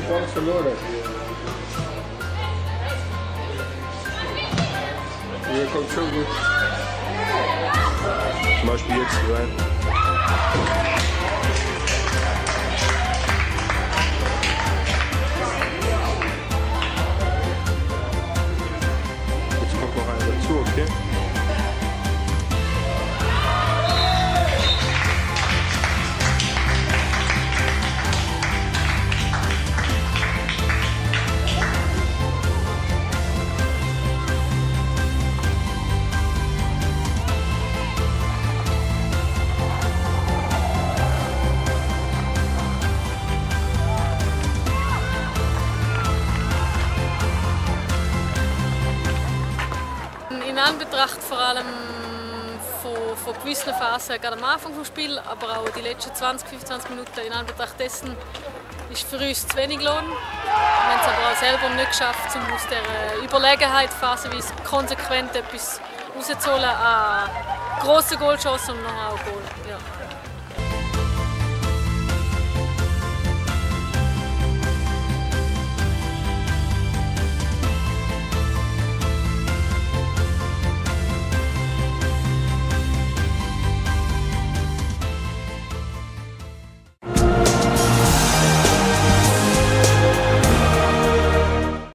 vorne verloren. Hier kommt schon gut. Zum Beispiel jetzt rein. Jetzt kommt noch einer dazu, okay? In Anbetracht vor allem von gewissen Phasen, gerade am Anfang des Spiels, aber auch die letzten 20-25 Minuten, in Anbetracht dessen ist für uns zu wenig Lohn. Wir haben es aber auch selber nicht geschafft, um aus dieser Überlegenheit phasenweise konsequent etwas rauszuholen an grossen Goalchancen und nachher auch Goal. Ja.